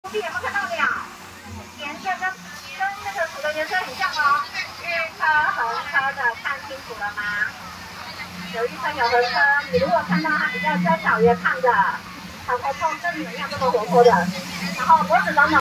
有没有看到鸟？颜色跟那个土的颜色很像哦。一颗红车的，看清楚了吗？有一颗有合车，你如果看到它比较娇小约胖的，小头痛跟你们一样这么活泼的，然后脖子短短。